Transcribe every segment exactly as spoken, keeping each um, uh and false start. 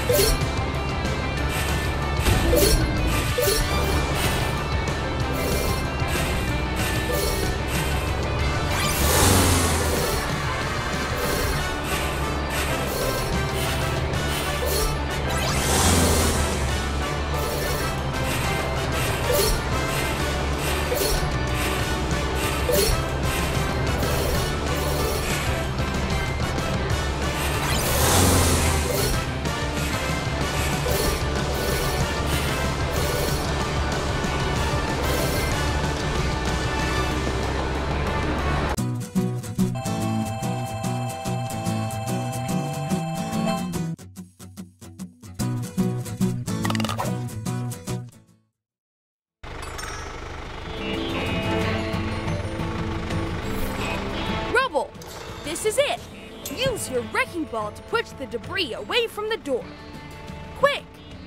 Rubble, this is it. Use your wrecking ball to push the debris away from the door. Quick!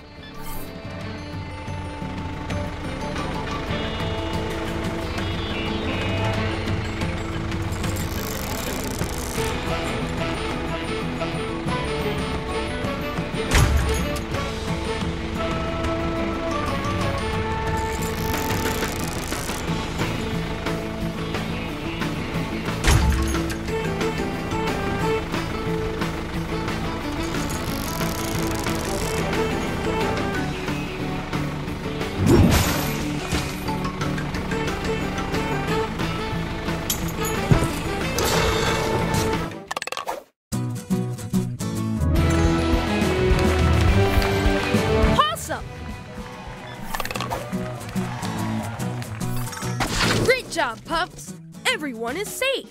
Great job, Pups! Everyone is safe!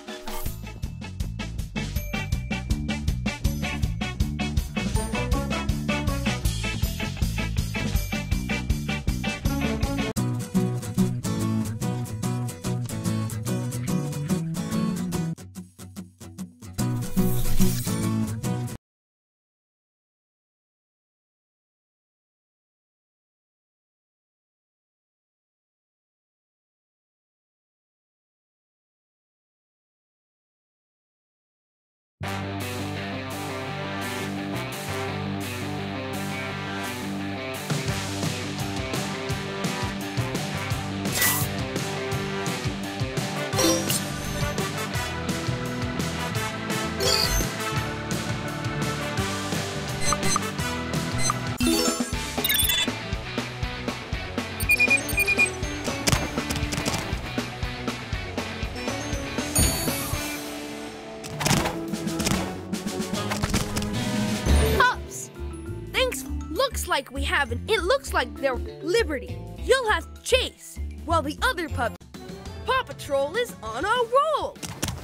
Like we have an, it looks like they're Liberty. You'll have to chase, while the other pup, Paw Patrol is on a roll.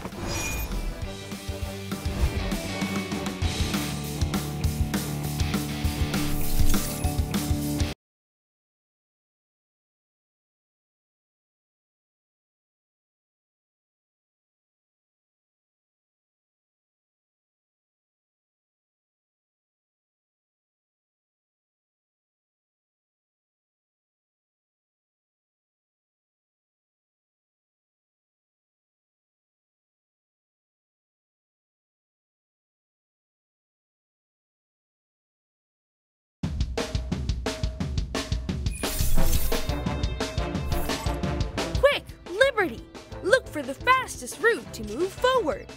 Look for the fastest route to move forward.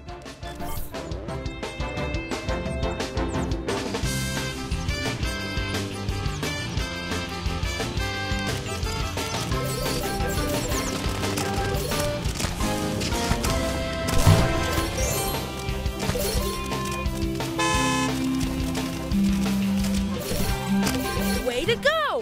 Way to go!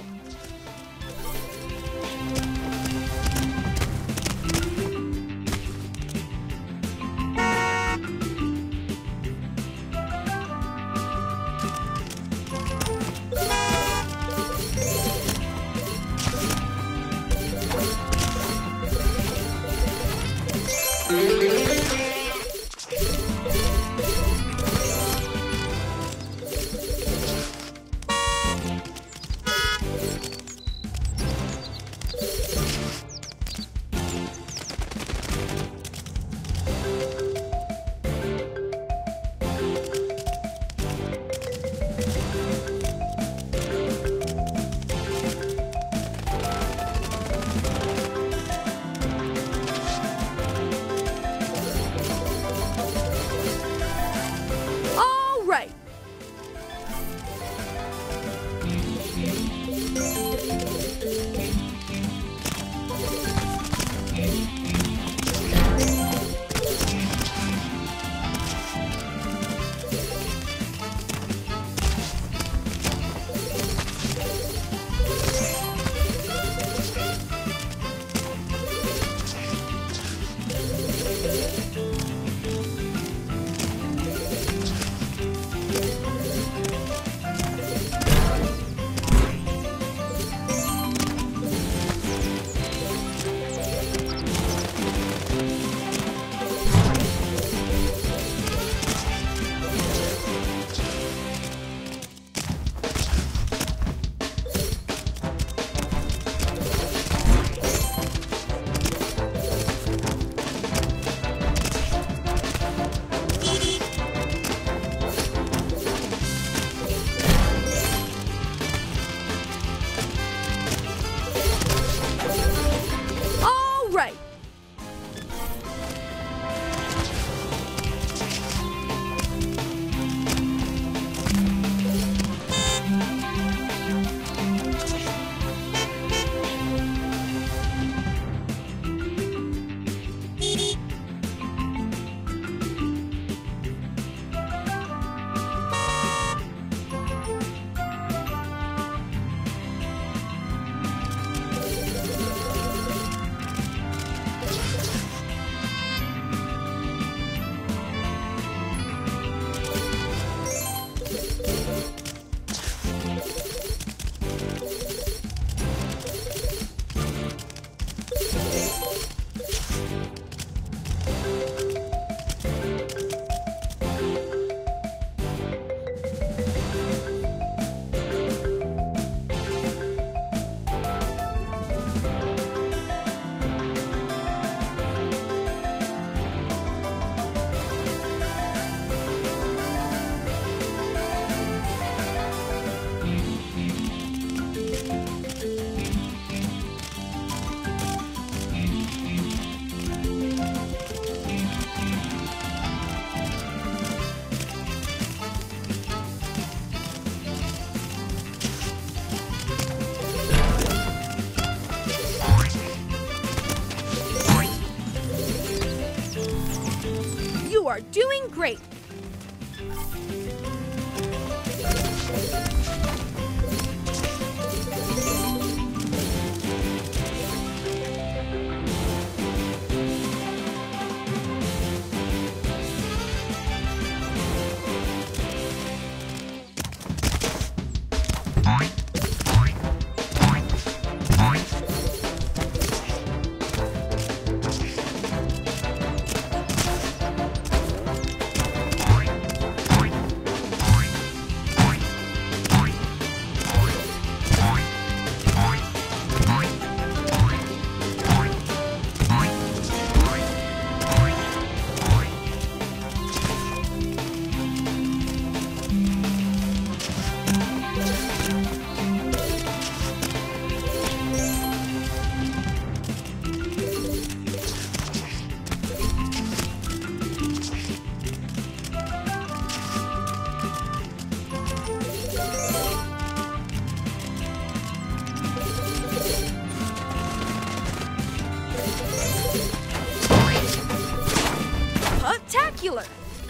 are doing great. Spectacular!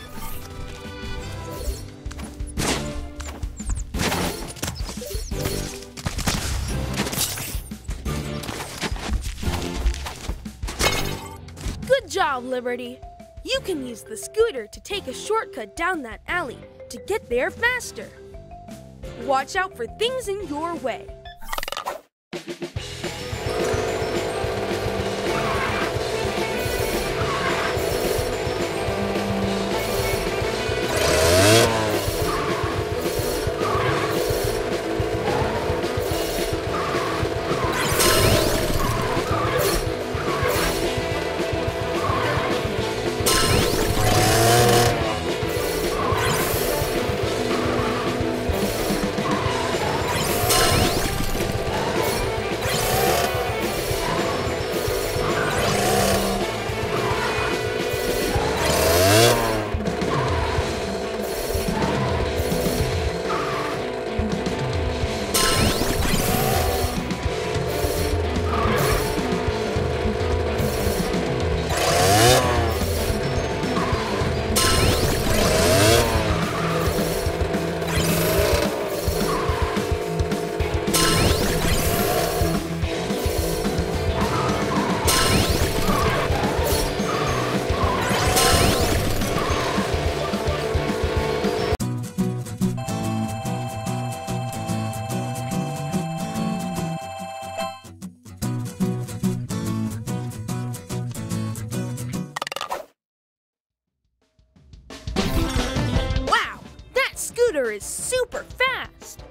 Good job, Liberty. You can use the scooter to take a shortcut down that alley to get there faster. Watch out for things in your way. Scooter is super fast.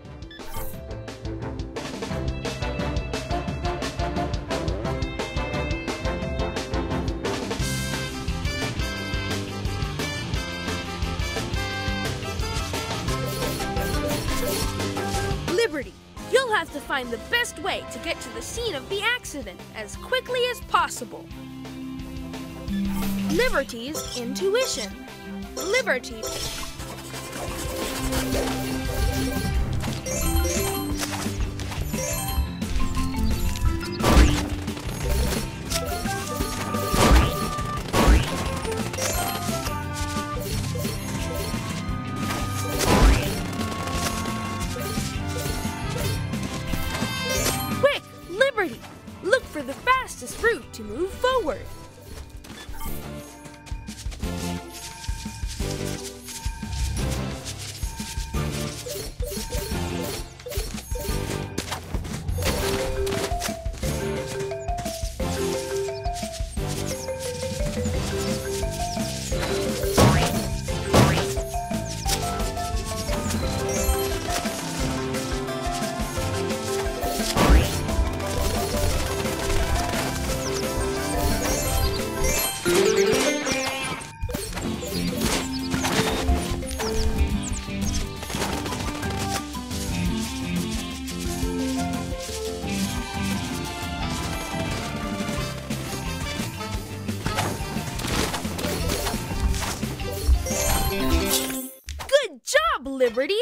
Liberty, you'll have to find the best way to get to the scene of the accident as quickly as possible. Liberty's intuition. Liberty. Quick, Liberty! Look for the fastest route to move forward. Liberty.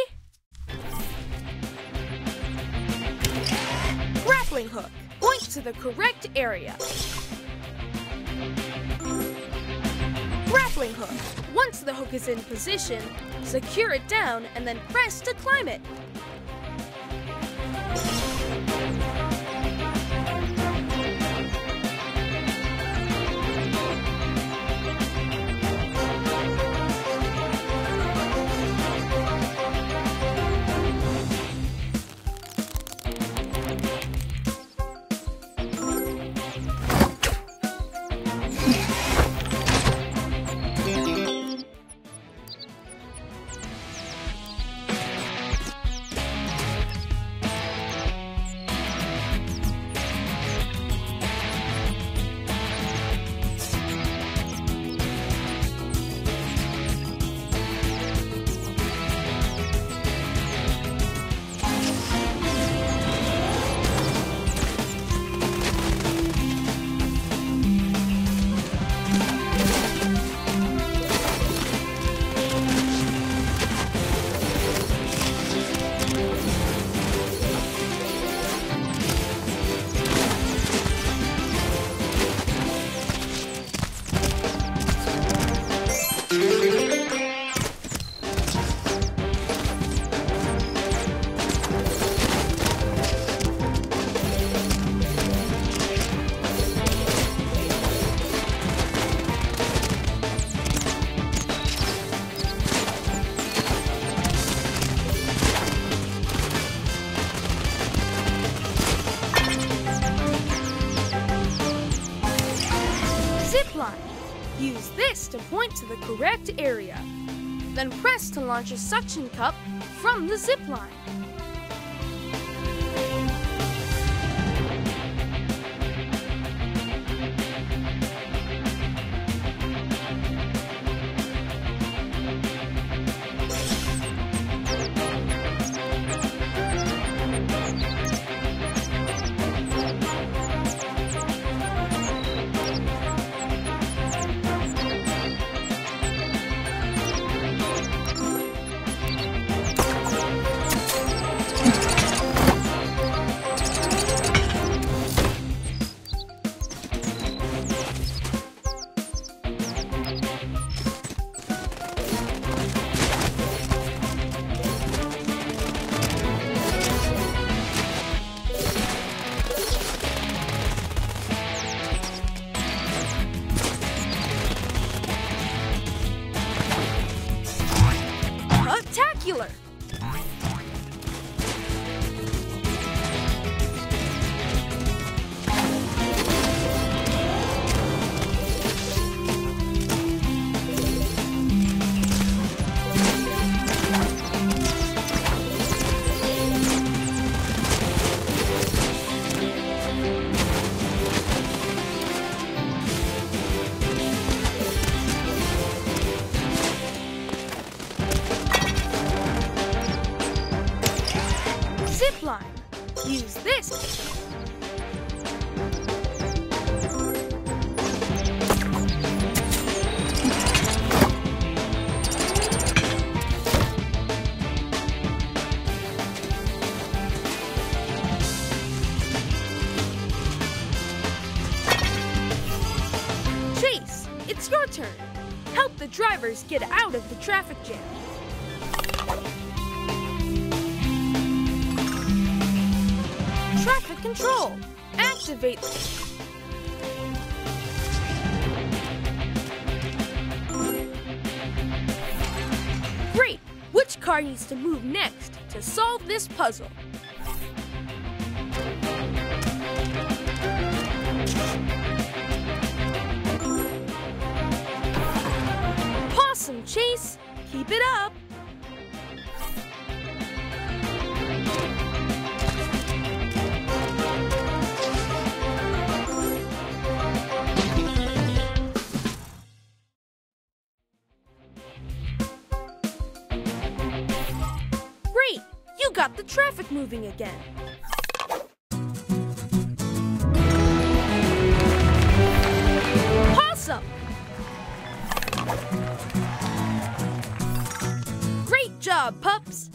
Grappling hook. Point to the correct area. Grappling grappling hook. Once the hook is in position, secure it down and then press to climb it. Use this to point to the correct area. Then press to launch a suction cup from the zip line. Spectacular! Zipline. Use this. Chase, it's your turn. Help the drivers get out of the traffic jam. Traffic control. Activate. Great! Which car needs to move next to solve this puzzle? PAWsome, Chase! Keep it up! You got the traffic moving again. PAWsome! Great job, Pups!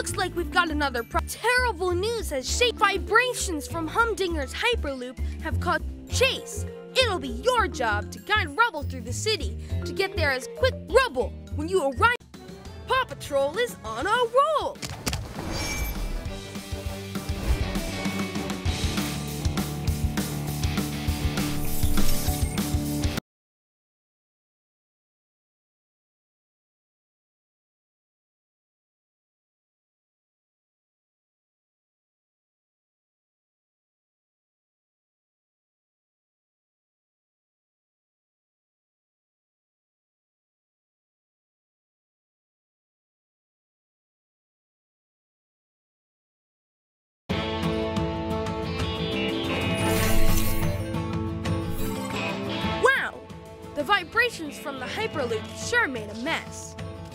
Looks like we've got another pro- Terrible news has shaped. Vibrations from Humdinger's Hyperloop have caused Chase. It'll be your job to guide Rubble through the city to get there as quick. Rubble, when you arrive, Paw Patrol is on a roll. The vibrations from the Hyperloop sure made a mess.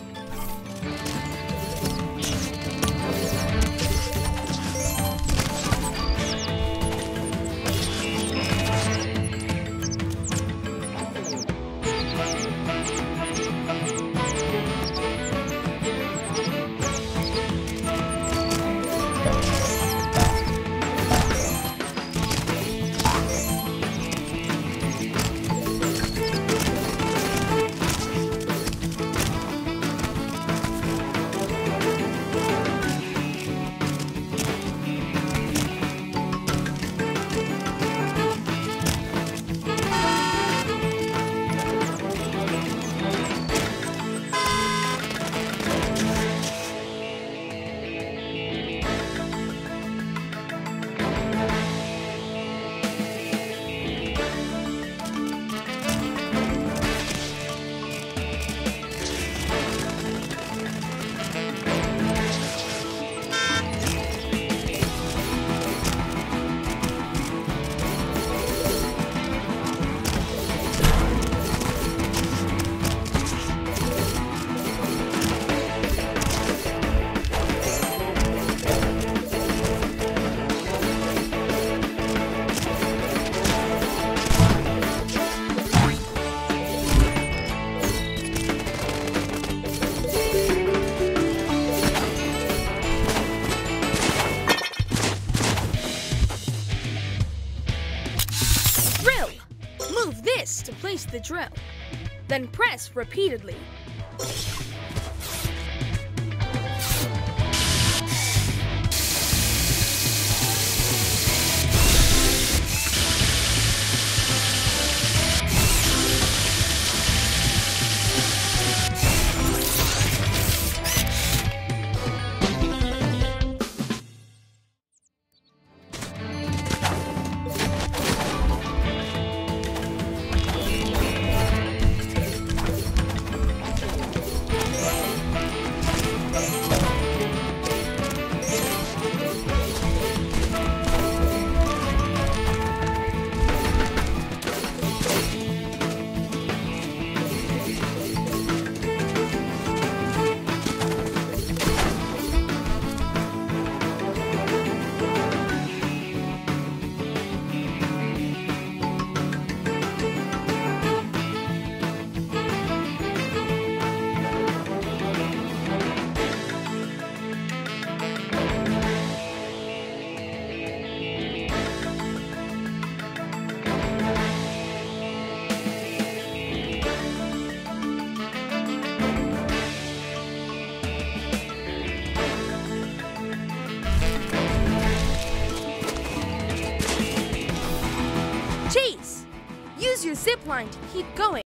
To place the drill, then press repeatedly. Use your zip line to keep going.